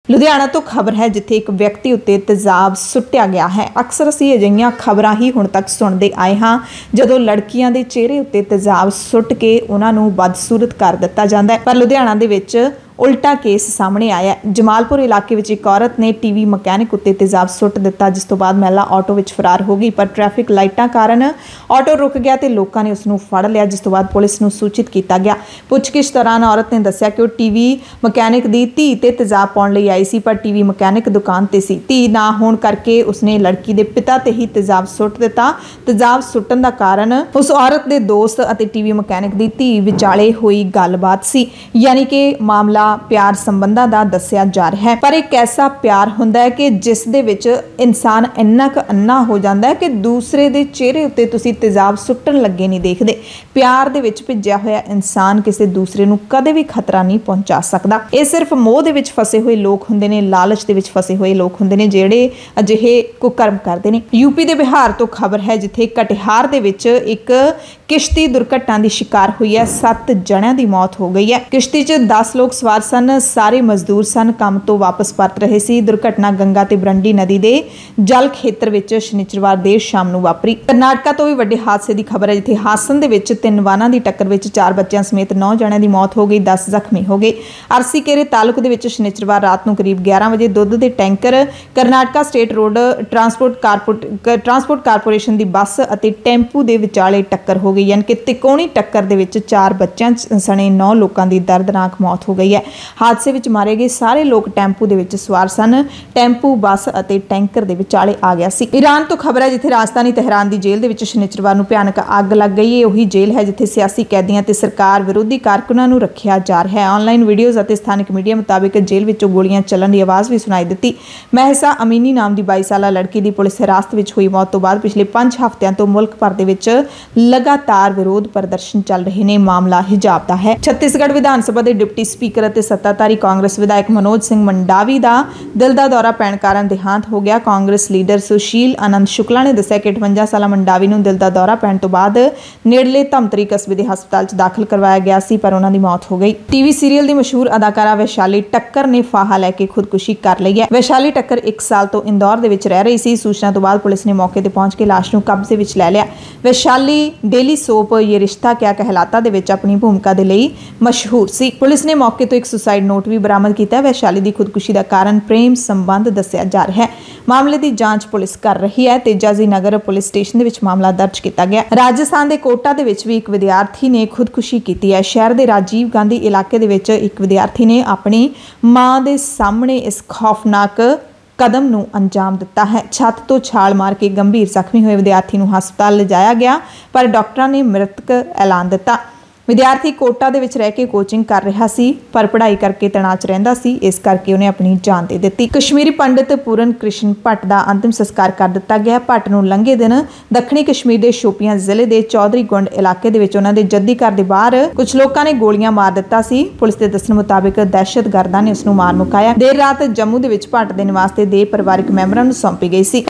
ਲੁਧਿਆਣਾ ਤੋਂ ਖਬਰ ਹੈ ਜਿੱਥੇ ਇੱਕ ਵਿਅਕਤੀ ਉੱਤੇ ਤੇਜ਼ਾਬ ਸੁੱਟਿਆ ਗਿਆ ਹੈ। ਅਕਸਰ ਅਸੀਂ ਅਜਿਹੀਆਂ ਖਬਰਾਂ ਹੀ ਹੁਣ ਤੱਕ ਸੁਣਦੇ ਆਏ ਹਾਂ ਜਦੋਂ ਲੜਕੀਆਂ ਦੇ ਚਿਹਰੇ ਉੱਤੇ ਤੇਜ਼ਾਬ ਸੁੱਟ ਕੇ ਉਹਨਾਂ ਨੂੰ ਬਦਸੂਰਤ ਕਰ ਦਿੱਤਾ ਜਾਂਦਾ ਹੈ, ਪਰ ਲੁਧਿਆਣਾ ਦੇ ਵਿੱਚ उल्टा केस सामने आया। जमालपुर इलाके में एक औरत ने टीवी मकैनिक उत्ते तेजाब सुट दिता, जिस तो बाद महिला ऑटो में फरार हो गई, पर ट्रैफिक लाइटां कारण ऑटो रुक गया तो लोगों ने उसनूं फड़ लिया, जिस तो बाद पुलिस नूं सूचित किया गया। पुछगिछ दौरान औरत ने दस्सिया कि वो टीवी मकैनिक की धी ते तेजाब पाउण लई आई सी, पर टीवी मकैनिक दुकान ते सी। धी ना होण करके उसने लड़की के पिता ते ही तेजाब सुट दिता। तेजाब सुटण दा कारण उस औरत के दोस्त अते टीवी मकैनिक की धी विचाले हुई गलबात सी, यानी कि मामला प्यार संबंधां दा दस्सिया जा रहा है। पर एक ऐसा प्यार हुंदा है कि जिस दे विच इंसान इन्ना क अन्ना हो जाता है कि दूसरे दे चेहरे उत्ते तुसीं तेजाब सुट्टण लगे नहीं देखदे। प्यार दे विच भिज्जिया होया इंसान किसी दूसरे नूं कदे भी खतरा नहीं पहुंचा सकदा। ये सिर्फ मोह दे विच फसे हुए लोग हुंदे ने, लालच दे विच फसे हुए लोग हुंदे ने जिहड़े अजिहे कुकर्म करदे ने। यूपी दे बिहार तो खबर है जिथे कटिहार दे विच एक किश्ती दुर्घटना की शिकार हुई है। 7 जणियां दी मौत हो गई है। किश्ती च 10 लोग सवार सन, सारे मजदूर सन, काम तो वापस परत रहे सी। दुर्घटना गंगा ते बरंडी नदी दे जल खेत्र विच शनिचरवार देर शाम नूं वापरी। कर्नाटका तो भी वड्डे हादसे की खबर है जिथे हासन दे विच 3 वाहनां दी टक्कर विच 4 बच्चों समेत 9 जणियां दी मौत हो गई, 10 जख्मी हो गए। अरसीकेरे तालुक दे विच शनिचरवार रात नूं करीब 11 बजे दुੱਧ दे tanker Karnataka state road transport corporation की बस अते टैंपू दे विचाले टक्कर हो गई, यानी कि तिकोणी टक्कर दे विच 4 बच्चों सने 9 लोगों की दर्दनाक मौत हो गई है। हादसे विच मारे गए सारे लोग टैंपू दे विच सवार सन। टैंपू बस अते टैंकर दे विचाले आ गया सी। ईरान तो खबर है जिथे राजधानी तेहरान की जेल दे विच शनिचरवार नूं भयानक अग लग गई है। उही जेल है जिथे सियासी कैदियां ते सरकार विरोधी कारकुनां नूं रखिया जा रहा है। ऑनलाइन वीडियोज़ अते स्थानिक मीडिया मुताबिक जेल विचों गोलियां चलन की आवाज़ भी सुनाई दी। महसा अमीनी नाम की 22 साला लड़की की पुलिस हिरासत में हुई मौत तो बाद पिछले 5 हफ्तिਆਂ ਤੋਂ मुल्क भर ਦੇ ਵਿੱਚ लगातार विरोध प्रदर्शन चल रहे ने। मामला हिजाब का है। छत्तीसगढ़ विधान सभा के डिप्टी स्पीकर ਅਤੇ सत्ताधारी कांग्रेस विधायक मनोज सिंह मंडावी का दिल का दौरा पैण कारण देहांत हो गया। कांग्रेस लीडर सुशील आनंद शुक्ला ने दस्सिया कि 58 साला मंडावी ਨੂੰ दिल का दौरा पैण तो बाद नेड़ले धमतरी कस्बे के हस्पताल च दाखिल करवाया गया सी, पर उन्हों की मौत हो गई। टीवी सीरीयल की मशहूर अदाकारा वैशाली टक्कर ने फाहा लैके खुदकुशी कर ली है। वैशाली टक्कर 1 साल तो इंदौर दे विच रह रही सी। सूचना तो बाद पुलिस ने मौके पर पहुंच के लाश नूं कब्जे विच लै लिया। वैशाली डेली सोप ये रिश्ता क्या कहलाता दे विच अपनी भूमिका दे लई मशहूर सी। पुलिस ने मौके तो एक सुसाइड नोट भी बरामद किया। वैशाली की खुदकुशी का कारण प्रेम संबंध दस्सिया जा रहा है। मामले की जांच पुलिस कर रही है। तेजाजी नगर पुलिस स्टेशन दे विच मामला दर्ज किया गया। राजस्थान के कोटा दे विच भी एक विद्यार्थी ने खुदकुशी की है। शहर के राजीव गांधी इलाके दे विच एक विद्यार्थी ने अपनी मां के सामने इस खौफनाक कदम नूं अंजाम दिता है। छत तो छाल मार के गंभीर जख्मी हुए विद्यार्थी नूं हस्पताल लिजाया गया, पर डॉक्टरां ने मृतक ऐलान दिता। विद्यार्थी कोटा दे विच रह के कोचिंग कर रहा सी, पर पढ़ाई करके तनाव च रहिंदा सी, इस करके उन्हें अपनी जान दे दी। कश्मीरी पंडित पूरन कृष्ण भट्ट का अंतिम संस्कार कर दिता गया। भट्ट नूं लंघे दिन दक्षिणी कश्मीर के शोपियां जिले के चौधरी गुंड इलाके दे विच उन्हां दे जद्दी घर के बाहर कुछ लोगों ने गोलियां मार दिता सी। पुलिस के दस्सण मुताबिक दहशतगर्दां ने उसनूं मार मुकाया। देर रात जम्मू दे विच भट्ट के निवास ते देह परिवारक मैंबरां नूं सौंपी गई सी।